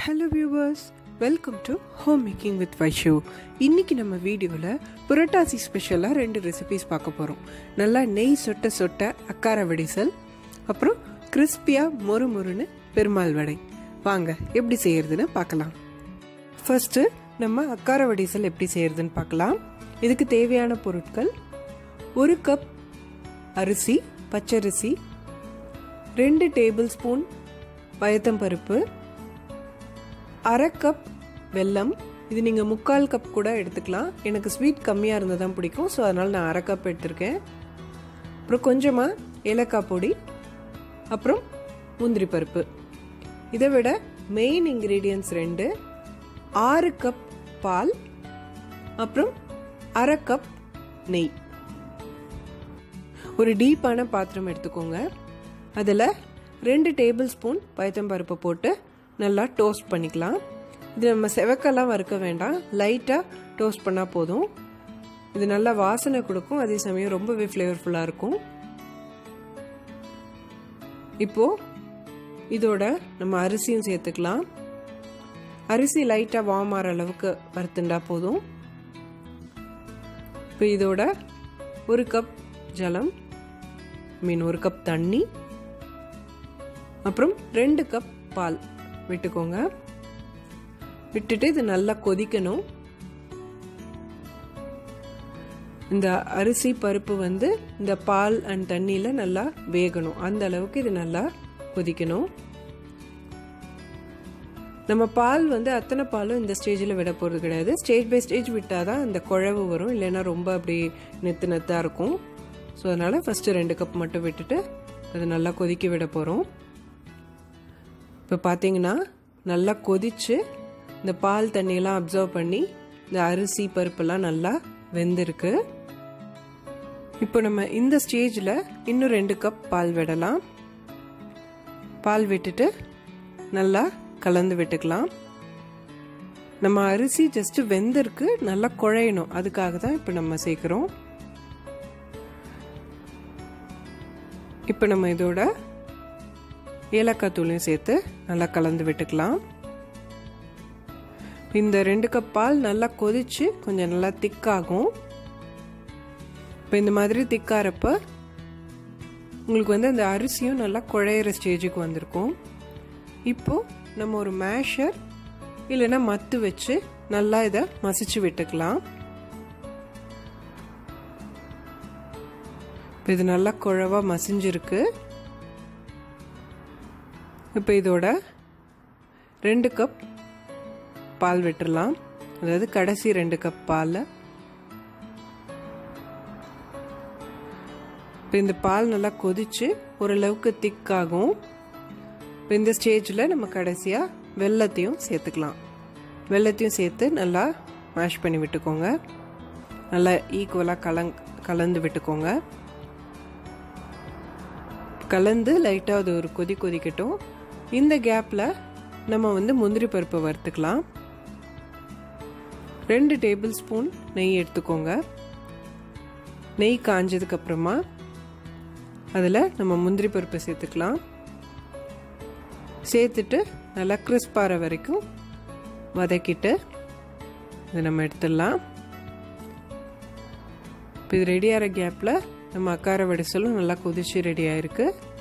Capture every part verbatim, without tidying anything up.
Hello viewers, welcome to Home Making with Vaishu. இன்னைக்கு நம்ம வீடியோல புரட்டாசி ஸ்பெஷலா ரெண்டு ரெசிபீஸ் பார்க்க போறோம். நல்லா நெய் சொட்ட சொட்ட அக்காரவடிசல், அப்புறம் கிறிஸ்பியா மொறு மொறுன்னு பெருமாள் வடை. வாங்க எப்படி செய்யறதுன்னு பார்க்கலாம். ஃபர்ஸ்ட் நம்ம அக்காரவடிசல் எப்படி செய்யறதுன்னு பார்க்கலாம். இதுக்கு தேவையான பொருட்கள்: ஒரு கப் அரிசி, பச்சரிசி, ரெண்டு டேபிள் ஸ்பூன் பயத்தம்பருப்பு, அரை கப் வெல்லம். இது நீங்கள் முக்கால் கப் கூட எடுத்துக்கலாம். எனக்கு ஸ்வீட் கம்மியாக இருந்தால் தான் பிடிக்கும், ஸோ அதனால் நான் அரை கப் எடுத்திருக்கேன். அப்புறம் கொஞ்சமாக ஏலக்காய் பொடி, அப்புறம் முந்திரி பருப்பு. இதை விட மெயின் இன்க்ரீடியன்ட்ஸ் ரெண்டு: ஆறு கப் பால், அப்புறம் அரை கப் நெய். ஒரு டீப்பான பாத்திரம் எடுத்துக்கோங்க. அதில் ரெண்டு டேபிள் ஸ்பூன் பயத்தம்பருப்பை போட்டு நல்லா டோஸ்ட் பண்ணிக்கலாம். இது நம்ம செவக்கெல்லாம் வறுக்க வேண்டாம், லைட்டாக டோஸ்ட் பண்ணால் போதும். இது நல்லா வாசனை கொடுக்கும், அதே சமயம் ரொம்பவே ஃப்ளேவர்ஃபுல்லாக இருக்கும். இப்போது இதோட நம்ம அரிசியும் சேர்த்துக்கலாம். அரிசி லைட்டாக வார்ம் ஆகிற அளவுக்கு வறுத்துண்டா போதும். இப்போ இதோட ஒரு கப் ஜலம், மீன் ஒரு கப் தண்ணி, அப்புறம் ரெண்டு கப் பால் விட்டுக்கோங்க. விட்டுட்டு இது நல்லா கொதிக்கணும். இந்த அரிசி பருப்பு வந்து இந்த பால் அண்ட் தண்ணியில நல்லா வேகணும். அந்த அளவுக்கு இது நல்லா கொதிக்கணும். நம்ம பால் வந்து அத்தனை பாலும் இந்த ஸ்டேஜில் விட போகிறது கிடையாது. ஸ்டேஜ் பை ஸ்டேஜ் விட்டாதான் அந்த குழவு வரும், இல்லைன்னா ரொம்ப அப்படி நெத்து நெத்தாக இருக்கும். ஸோ அதனால் ஃபஸ்ட்டு ரெண்டு கப் மட்டும் விட்டுட்டு அது நல்லா கொதிக்க விட போகிறோம். இப்போ பார்த்தீங்கன்னா நல்லா கொதிச்சு இந்த பால் தண்ணியெல்லாம் அப்சர்வ் பண்ணி இந்த அரிசி பருப்பெல்லாம் நல்லா வெந்திருக்கு. இப்போ நம்ம இந்த ஸ்டேஜில் இன்னும் ரெண்டு கப் பால் விடலாம். பால் விட்டுட்டு நல்லா கலந்து விட்டுக்கலாம். நம்ம அரிசி ஜஸ்ட் வெந்திருக்கு, நல்லா குழையணும், அதுக்காக தான் இப்போ நம்ம சேர்க்குறோம். இப்போ நம்ம இதோட ஏலக்காய் தூளையும் சேர்த்து நல்லா கலந்து விட்டுக்கலாம். இந்த ரெண்டு கப் பால் நல்லா கொதிச்சு கொஞ்சம் நல்லா திக்காகும். இப்போ இந்த மாதிரி திக்காரப்ப உங்களுக்கு வந்து அந்த அரிசியும் நல்லா குழையிற ஸ்டேஜுக்கு வந்திருக்கும். இப்போ நம்ம ஒரு மேஷர் இல்லைன்னா மத்து வச்சு நல்லா இதை மசிச்சு விட்டுக்கலாம். இப்போ இது நல்லா குழவா மசிஞ்சிருக்கு. இப்போ இதோட ரெண்டு கப் பால் விட்டுடலாம், அதாவது கடைசி ரெண்டு கப் பால். இப்போ இந்த பால் நல்லா கொதிச்சு ஓரளவுக்கு திக்காகும். இப்போ இந்த ஸ்டேஜில் நம்ம கடைசியாக வெல்லத்தையும் சேர்த்துக்கலாம். வெல்லத்தையும் சேர்த்து நல்லா மேஷ் பண்ணி விட்டுக்கோங்க. நல்லா ஈக்குவலாக கலங் கலந்து விட்டுக்கோங்க. கலந்து லைட்டாக அது ஒரு கொதி கொதிக்கட்டும். இந்த கேப்பில் நம்ம வந்து முந்திரி பருப்பை வறுத்துக்கலாம். ரெண்டு டேபிள் ஸ்பூன் நெய் எடுத்துக்கோங்க. நெய் காஞ்சதுக்கப்புறமா அதில் நம்ம முந்திரி பருப்பை சேர்த்துக்கலாம். சேர்த்துட்டு நல்லா கிறிஸ்பாகிற வரைக்கும் வதக்கிட்டு இதை நம்ம எடுத்துடலாம். இப்போ இது ரெடியாகிற கேப்பில் நம்ம அக்காரவடிசலும் நல்லா கொதிச்சு ரெடி ஆயிருக்கு.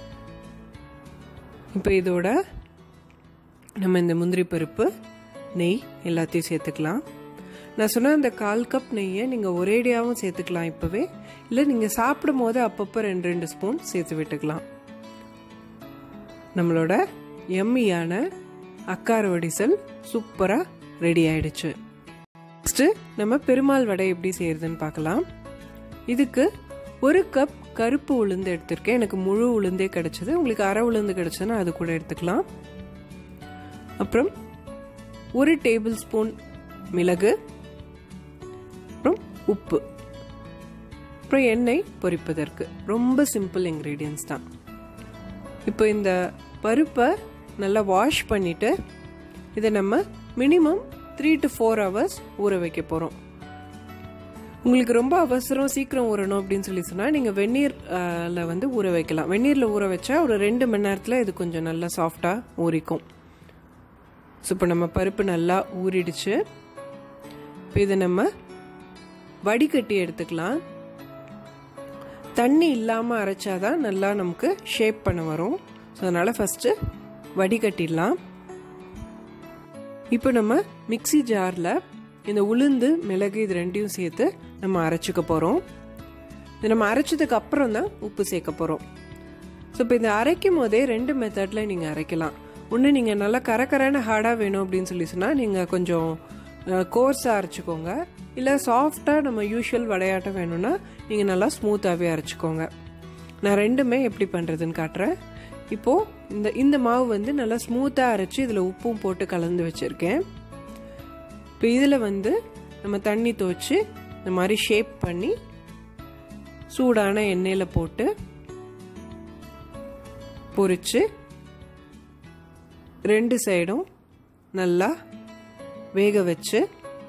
இப்போ இதோட நம்ம இந்த முந்திரி பருப்பு, நெய் எல்லாத்தையும் சேர்த்துக்கலாம். நான் சொன்ன அந்த கால் கப் நெய்யை நீங்கள் ஒரேடியாகவும் சேர்த்துக்கலாம் இப்போவே, இல்லை நீங்கள் சாப்பிடும் போது அப்பப்போ ரெண்டு ரெண்டு ஸ்பூன் சேர்த்து விட்டுக்கலாம். நம்மளோட எம்மியான அக்காரவடிசல் சூப்பராக ரெடி ஆயிடுச்சு. நெக்ஸ்ட்டு நம்ம பெருமாள் வடை எப்படி செய்யறதுன்னு பார்க்கலாம். இதுக்கு ஒரு கப் கருப்பு உளுந்து எடுத்திருக்கேன். எனக்கு முழு உளுந்தே கிடைச்சது. உங்களுக்கு அரை உளுந்து கிடைச்சதுன்னா அது கூட எடுத்துக்கலாம். அப்புறம் ஒரு டேபிள் ஸ்பூன் மிளகு, அப்புறம் உப்பு, அப்புறம் எண்ணெய் பொரிப்பதற்கு. ரொம்ப சிம்பிள் இன்க்ரீடியன்ஸ் தான். இப்போ இந்த பருப்பை நல்லா வாஷ் பண்ணிட்டு இதை நம்ம minimum three to four hours ஊற வைக்க போகிறோம். உங்களுக்கு ரொம்ப அவசரம், சீக்கிரம் ஊறணும் அப்படின்னு சொல்லி சொன்னால் நீங்கள் வெந்நீரில் வந்து ஊற வைக்கலாம். வெந்நீரில் ஊற வச்சா ஒரு ரெண்டு மணி நேரத்தில் இது கொஞ்சம் நல்லா சாஃப்டாக ஊறிக்கும். ஸோ இப்போ நம்ம பருப்பு நல்லா ஊறிடுச்சு. இப்போ இதை நம்ம வடிகட்டி எடுத்துக்கலாம். தண்ணி இல்லாமல் அரைச்சாதான் நல்லா நமக்கு ஷேப் பண்ண வரும். ஸோ அதனால் ஃபஸ்ட்டு வடிகட்டிடலாம். இப்போ நம்ம மிக்சி ஜாரில் இந்த உளுந்து மிளகு இது ரெண்டையும் சேர்த்து நம்ம அரைச்சிக்க போகிறோம். இது நம்ம அரைச்சதுக்கு அப்புறம் தான் உப்பு சேர்க்க போகிறோம். ஸோ இப்போ இந்த அரைக்கும் போதே ரெண்டு மெத்தடில் நீங்கள் அரைக்கலாம். ஒன்று நீங்கள் நல்லா கரக்கரான ஹார்டாக வேணும் அப்படின்னு சொல்லி சொன்னால் நீங்கள் கொஞ்சம் கோர்ஸாக அரைச்சிக்கோங்க. இல்லை சாஃப்டாக நம்ம யூஷுவல் வடையாட்டம் வேணும்னா நீங்கள் நல்லா ஸ்மூத்தாகவே அரைச்சிக்கோங்க. நான் ரெண்டுமே எப்படி பண்ணுறதுன்னு காட்டுறேன். இப்போது இந்த இந்த மாவு வந்து நல்லா ஸ்மூத்தாக அரைச்சி இதில் உப்பும் போட்டு கலந்து வச்சுருக்கேன். இப்போ இதில் வந்து நம்ம தண்ணி துவைச்சி இந்த மாதிரி ஷேப் பண்ணி சூடான எண்ணெயில் போட்டு பொரிச்சு ரெண்டு சைடும் நல்லா வேக வச்சு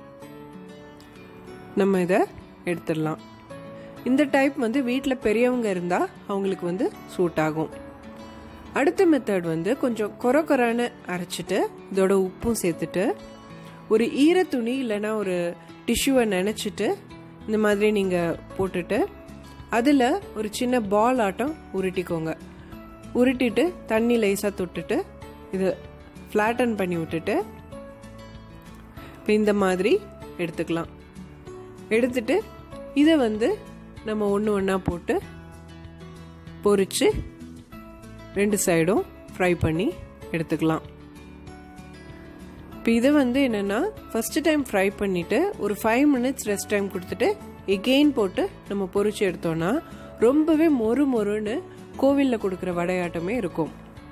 நம்ம இதை எடுத்துடலாம். இந்த டைப் வந்து வீட்டில் பெரியவங்க இருந்தால் அவங்களுக்கு வந்து சூட் ஆகும். அடுத்த மெத்தட் வந்து கொஞ்சம் கொர கொரான்னு அரைச்சிட்டு இதோட உப்பும் சேர்த்துட்டு ஒரு ஈர துணி இல்லைன்னா ஒரு டிஷ்யூவை நினச்சிட்டு இந்த மாதிரி நீங்கள் போட்டுட்டு அதில் ஒரு சின்ன பால் ஆட்டம் உருட்டிக்கோங்க. உருட்டிட்டு தண்ணி லேசாக தொட்டுட்டு இது ஃப்ளாட்டன் பண்ணி விட்டுட்டு இப்போ இந்த மாதிரி எடுத்துக்கலாம். எடுத்துட்டு இதை வந்து நம்ம ஒன்று ஒன்றா போட்டு பொரிச்சு ரெண்டு சைடும் ஃப்ரை பண்ணி எடுத்துக்கலாம். இப்போ இதை வந்து என்னென்னா ஃபஸ்ட்டு டைம் ஃப்ரை பண்ணிவிட்டு ஒரு ஃபைவ் மினிட்ஸ் ரெஸ்ட் டைம் கொடுத்துட்டு எகெயின் போட்டு நம்ம பொரிச்சு எடுத்தோன்னா ரொம்பவே மொறு மொறுன்னு கோவிலில் கொடுக்குற வடையாட்டமே இருக்கும்.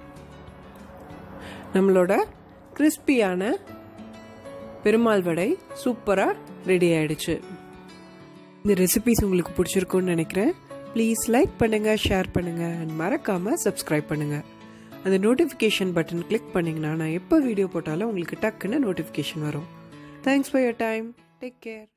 நம்மளோட கிறிஸ்பியான பெருமாள் வடை சூப்பராக ரெடி ஆயிடுச்சு. இந்த ரெசிபிஸ் உங்களுக்கு பிடிச்சிருக்குன்னு நினைக்கிறேன். ப்ளீஸ் லைக் பண்ணுங்கள், ஷேர் பண்ணுங்கள் அண்ட் மறக்காமல் சப்ஸ்கிரைப் பண்ணுங்கள். அந்த நோட்டிஃபிகேஷன் பட்டன் கிளிக் பண்ணிங்கன்னா நான் எப்போ வீடியோ போட்டாலும் உங்களுக்கு டக்குன்னு நோட்டிஃபிகேஷன் வரும். Thanks for your time. Take care.